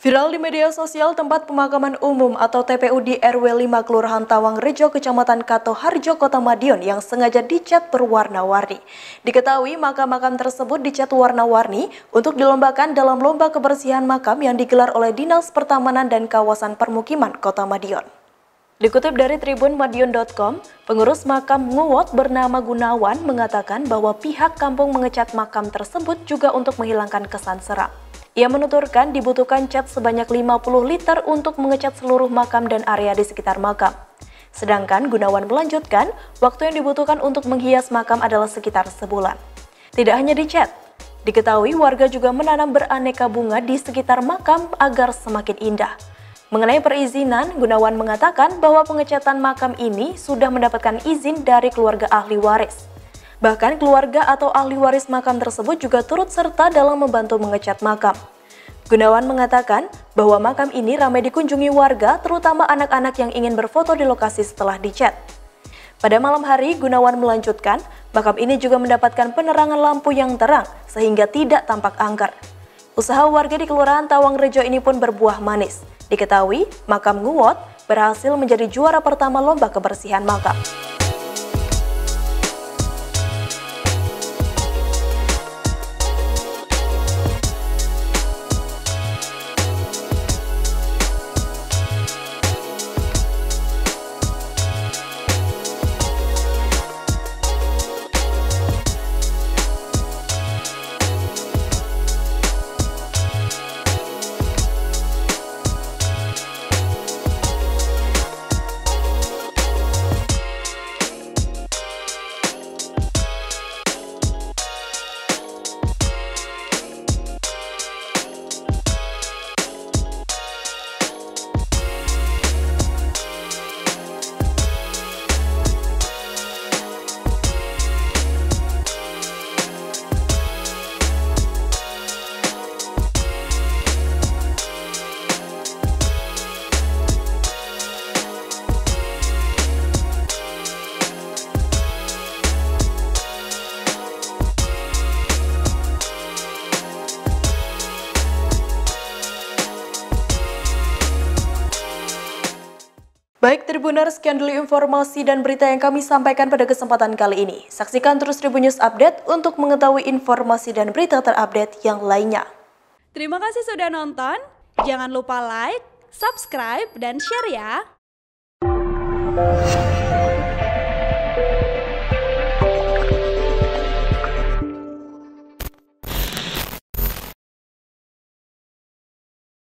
Viral di media sosial tempat pemakaman umum atau TPU di RW 5 Kelurahan Tawang Rejo, Kecamatan Kato Harjo, Kota Madiun yang sengaja dicat berwarna-warni. Diketahui makam-makam tersebut dicat warna-warni untuk dilombakan dalam lomba kebersihan makam yang digelar oleh Dinas Pertamanan dan Kawasan Permukiman Kota Madiun. Dikutip dari tribunmadiun.com, pengurus makam Nguwot bernama Gunawan mengatakan bahwa pihak kampung mengecat makam tersebut juga untuk menghilangkan kesan seram. Ia menuturkan dibutuhkan cat sebanyak 50 liter untuk mengecat seluruh makam dan area di sekitar makam. Sedangkan Gunawan melanjutkan, waktu yang dibutuhkan untuk menghias makam adalah sekitar sebulan. Tidak hanya dicat, diketahui warga juga menanam beraneka bunga di sekitar makam agar semakin indah. Mengenai perizinan, Gunawan mengatakan bahwa pengecatan makam ini sudah mendapatkan izin dari keluarga ahli waris. Bahkan keluarga atau ahli waris makam tersebut juga turut serta dalam membantu mengecat makam. Gunawan mengatakan bahwa makam ini ramai dikunjungi warga, terutama anak-anak yang ingin berfoto di lokasi setelah dicat. Pada malam hari, Gunawan melanjutkan, makam ini juga mendapatkan penerangan lampu yang terang sehingga tidak tampak angker. Usaha warga di Kelurahan Tawang Rejo ini pun berbuah manis. Diketahui, makam Nguwot berhasil menjadi juara pertama lomba kebersihan makam. Baik Tribuners, sekian dulu informasi dan berita yang kami sampaikan pada kesempatan kali ini. Saksikan terus Tribun News Update untuk mengetahui informasi dan berita terupdate yang lainnya. Terima kasih sudah nonton. Jangan lupa like, subscribe, dan share ya.